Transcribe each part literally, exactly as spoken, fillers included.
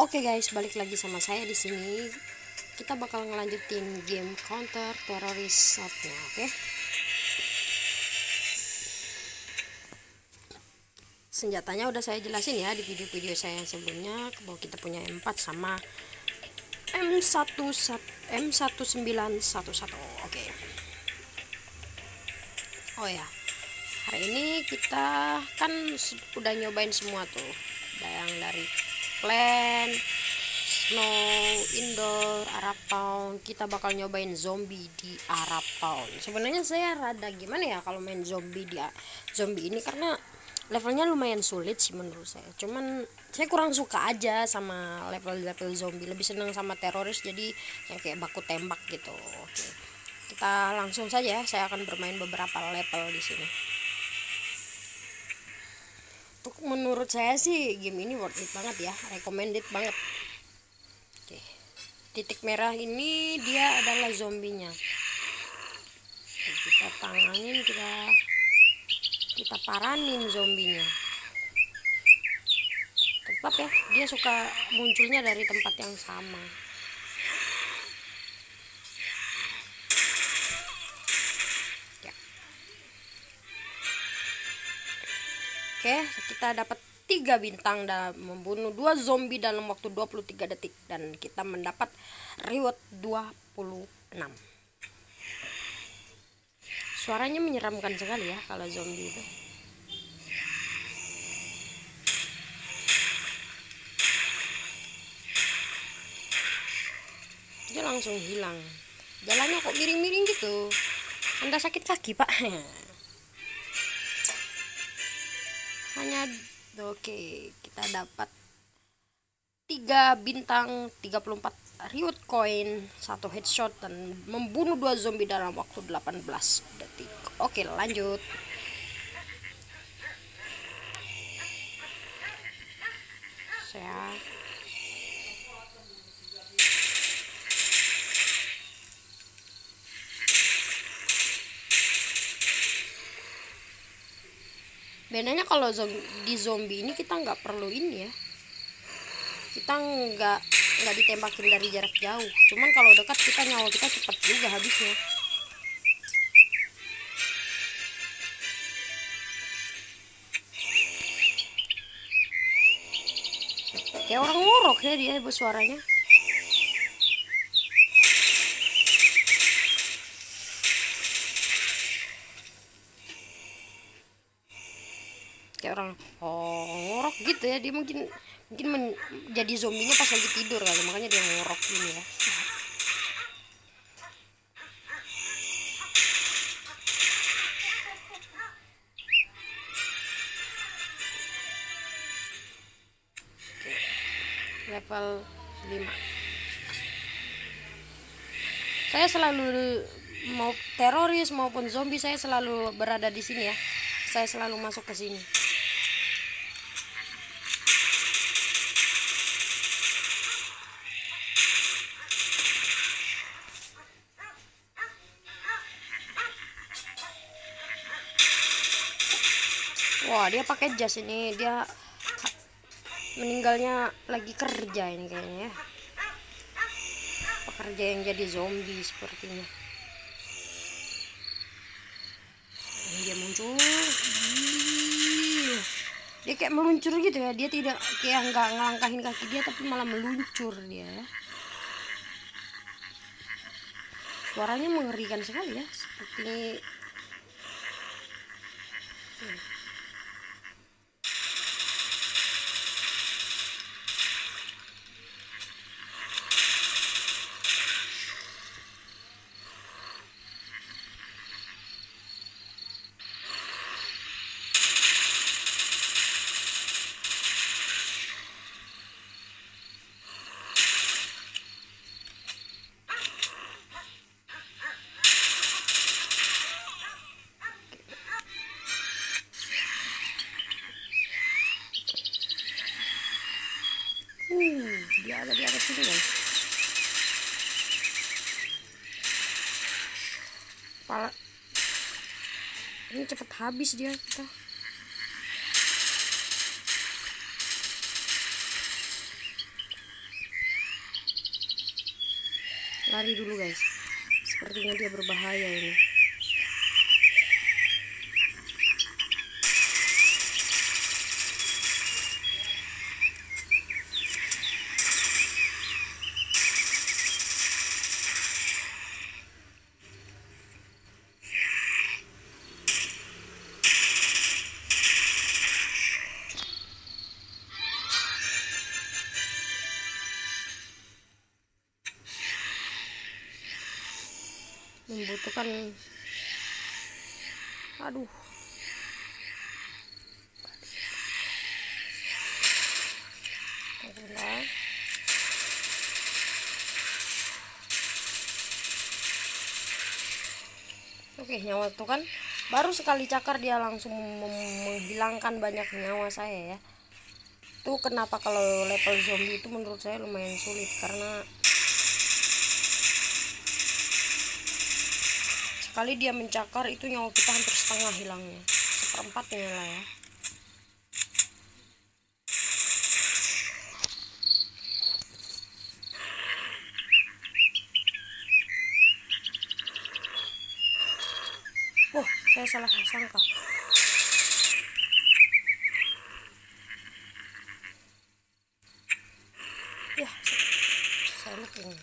Oke guys, balik lagi sama saya di sini. Kita bakal ngelanjutin game Counter Terrorist Shop-nya, oke? Senjatanya udah saya jelasin ya di video-video saya yang sebelumnya, bahwa kita punya M empat sama M satu M satu sembilan satu satu. Oke. Oh ya. Hari ini kita kan udah nyobain semua tuh. Ada yang dari Plan, Snow, Indoor, Arab Town. Kita bakal nyobain zombie di Arab Town. Sebenarnya saya rada gimana ya kalau main zombie di zombie ini, karena levelnya lumayan sulit sih menurut saya. Cuman saya kurang suka aja sama level-level zombie. Lebih seneng sama teroris, jadi yang kayak baku tembak gitu. Oke. Kita langsung saja. Saya akan bermain beberapa level di sini. Untuk menurut saya sih game ini worth it banget ya, recommended banget. Oke. Titik merah ini dia adalah zombinya. Kita tanganin, kita kita paranin zombinya. Tetap ya, dia suka munculnya dari tempat yang sama. Ya. Oke, kita dapat tiga bintang dan membunuh dua zombie dalam waktu dua puluh tiga detik, dan kita mendapat reward dua puluh enam. Suaranya menyeramkan sekali ya kalau zombie itu. Dia langsung hilang. Jalannya kok miring-miring gitu. Anda sakit kaki, Pak? Hanya oke, kita dapat tiga bintang, tiga puluh empat reward coin, satu headshot, dan membunuh dua zombie dalam waktu delapan belas detik. Oke, lanjut. Saya bedanya kalau di zombie ini kita nggak perlu ini ya, kita nggak nggak ditembakin dari jarak jauh. Cuman kalau dekat kita nyawa kita cepat juga habisnya. Kayak orang ngorok ya dia bersuaranya. Kayak orang oh, ngorok gitu ya, dia mungkin mungkin menjadi zombinya pas lagi tidur kali, makanya dia ngorok gini ya. Oke. Level lima. Saya selalu mau teroris maupun zombie, saya selalu berada di sini ya. Saya selalu masuk ke sini. Wah, dia pakai jas ini. Dia meninggalnya lagi kerja ini kayaknya ya. Pekerja yang jadi zombie sepertinya. Dia muncul. Dia kayak meluncur gitu ya. Dia tidak kayak nggak ngelangkahin kaki dia, tapi malah meluncur dia. Suaranya mengerikan sekali ya. Seperti hmm. Uh, dia ada di atas sini guys. Pala ini cepet habis dia kita. Lari dulu guys, sepertinya dia berbahaya ini. Membutuhkan, aduh, Bentar. Oke, nyawa itu kan baru sekali cakar dia langsung menghilangkan banyak nyawa saya ya. Itu kenapa kalau level zombie itu menurut saya lumayan sulit, karena sekali dia mencakar itu nyawa kita hampir setengah hilangnya, seperempatnya lah ya. Oh, saya salah sangka. Ya, saya lupa.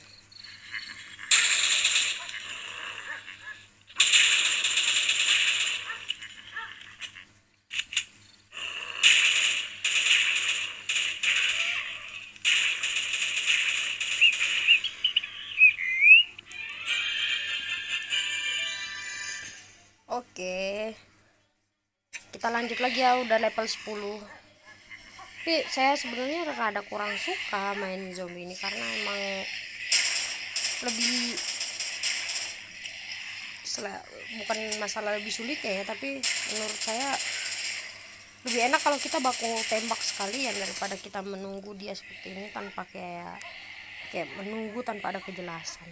Oke, kita lanjut lagi ya, udah level sepuluh. Tapi saya sebenarnya rada kurang suka main zombie ini karena emang lebih, bukan masalah lebih sulitnya ya, tapi menurut saya lebih enak kalau kita baku tembak sekalian daripada kita menunggu dia seperti ini tanpa kayak kayak menunggu tanpa ada kejelasan.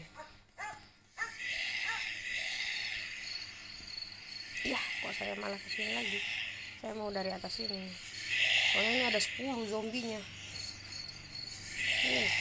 Ya, kok saya malah kesini lagi. Saya mau dari atas ini. Soalnya ini ada sepuluh zombinya. Nih.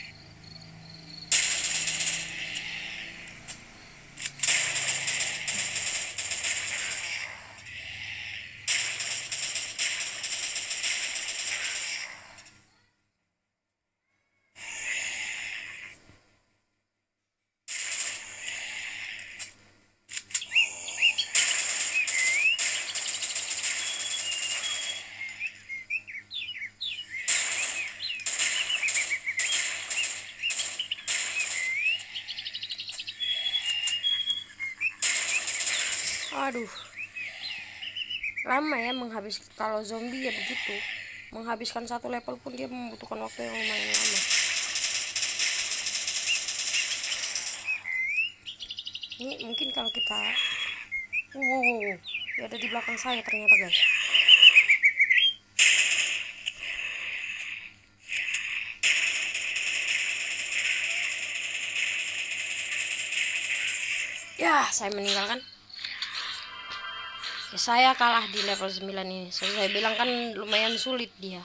Aduh, lama ya menghabis, kalau zombie ya begitu, menghabiskan satu level pun dia membutuhkan waktu yang lumayan lama. Ini mungkin kalau kita, wow, wow, wow. Dia ada di belakang saya ternyata guys. Ya, saya meninggalkan. Ya, saya kalah di level sembilan ini. Saya bilang kan lumayan sulit dia.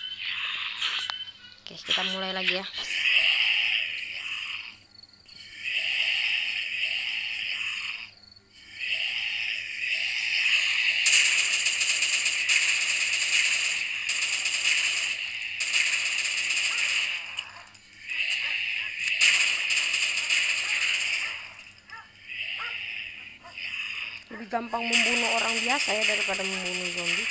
Oke, kita mulai lagi ya. Lebih gampang membunuh orang biasa ya daripada membunuh zombie.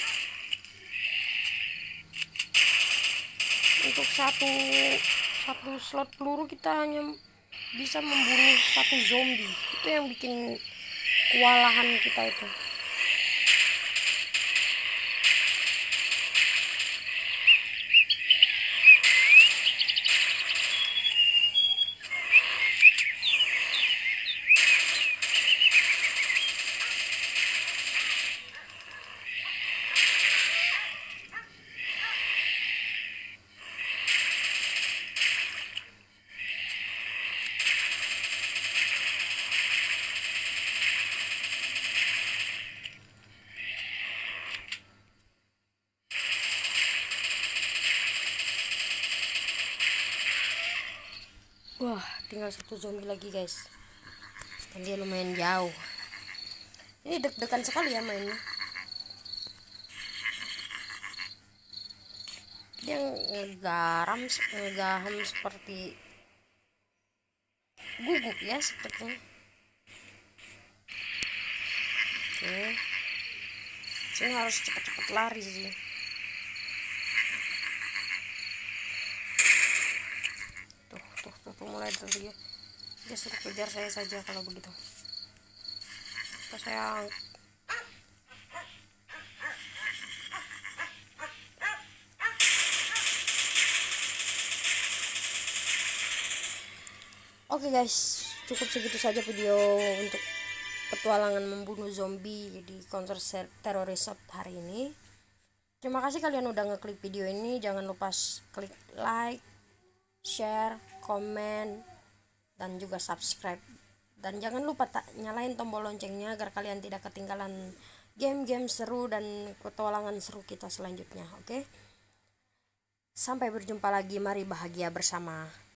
Untuk satu satu slot peluru kita hanya bisa membunuh satu zombie. Itu yang bikin kewalahan kita itu. Wah, tinggal satu zombie lagi guys, dan dia lumayan jauh. Ini deg-degan sekali ya mainnya. Dia ngegaram ngegaham seperti guguk ya sepertinya. Oke, sini harus cepat-cepat lari sih. Tuh, tuh, tuh, tuh mulai tuh dia. Dia suruh kejar saya saja kalau begitu. Apa sayang? Oke okay guys, cukup segitu saja video untuk petualangan membunuh zombie di Counter Terrorist hari ini. Terima kasih kalian udah ngeklik video ini. Jangan lupa klik like, share, komen, dan juga subscribe. Dan jangan lupa tak nyalain tombol loncengnya agar kalian tidak ketinggalan game-game seru dan petualangan seru kita selanjutnya. Oke, okay? Sampai berjumpa lagi. Mari bahagia bersama.